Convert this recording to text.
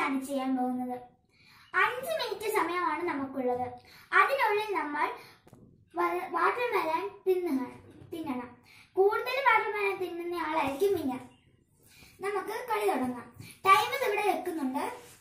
ആണ് ചെയ്യാൻ പോകുന്നത്. 5 മിനിറ്റ് സമയമാണ് നമുക്കുള്ളത്. അതിനുള്ളിൽ നമ്മൾ വാട്ടർമെലൺ തിന്നണം. കൂടുതൽ വാട്ടർമെലൺ തിന്നുന്ന ആളായിരിക്കും വിന്നർ. നമുക്ക് കളി തുടങ്ങാം. ടൈമർ ഇവിടെ വെക്കുന്നുണ്ട്.